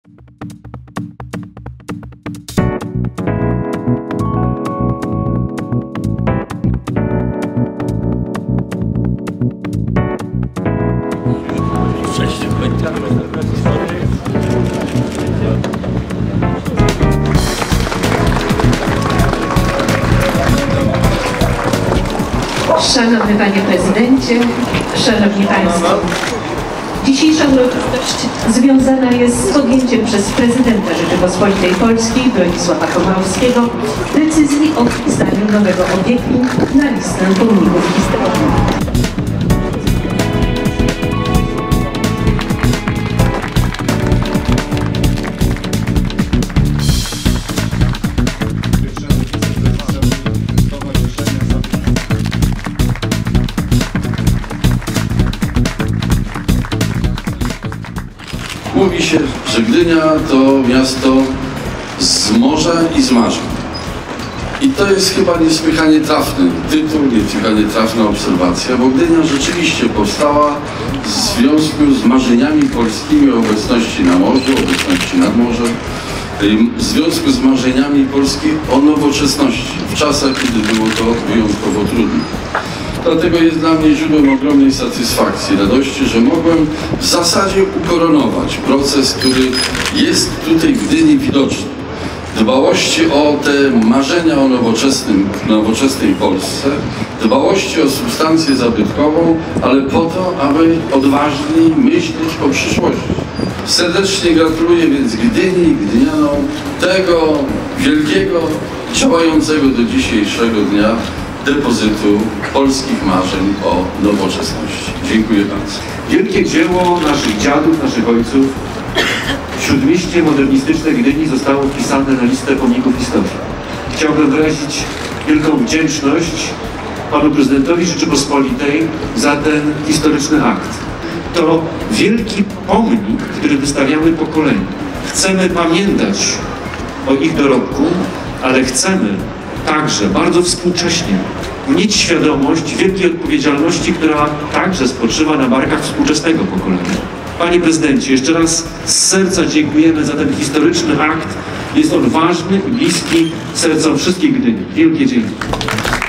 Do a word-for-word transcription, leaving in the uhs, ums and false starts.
Szanowny Panie Prezydencie, Szanowni Państwo, dzisiejsza uroczystość związana jest z podjęciem przez Prezydenta Rzeczypospolitej Polskiej Bronisława Komorowskiego decyzji o wpisaniu nowego obiektu na listę pomników historycznych. Mówi się, że Gdynia to miasto z morza i z marzeń. I to jest chyba niesłychanie trafny tytuł, niesłychanie trafna obserwacja, bo Gdynia rzeczywiście powstała w związku z marzeniami polskimi o obecności na morzu, obecności nad morzem, w związku z marzeniami Polski o nowoczesności, w czasach, kiedy było to wyjątkowo trudne. Dlatego jest dla mnie źródłem ogromnej satysfakcji, radości, że mogłem w zasadzie ukoronować proces, który jest tutaj w Gdyni widoczny. Dbałości o te marzenia o nowoczesnym, nowoczesnej Polsce, dbałości o substancję zabytkową, ale po to, aby odważniej myśleć o przyszłości. Serdecznie gratuluję więc Gdyni i Gdynianom tego wielkiego, działającego do dzisiejszego dnia depozytu polskich marzeń o nowoczesności. Dziękuję bardzo. Wielkie dzieło naszych dziadów, naszych ojców, śródmieście modernistyczne Gdyni zostało wpisane na listę pomników historii. Chciałbym wyrazić wielką wdzięczność panu prezydentowi Rzeczypospolitej za ten historyczny akt. To wielki pomnik, który wystawiamy pokoleniu. Chcemy pamiętać o ich dorobku, ale chcemy także bardzo współcześnie mieć świadomość wielkiej odpowiedzialności, która także spoczywa na barkach współczesnego pokolenia. Panie prezydencie, jeszcze raz z serca dziękujemy za ten historyczny akt. Jest on ważny i bliski sercom wszystkich Gdyni. Wielkie dzięki.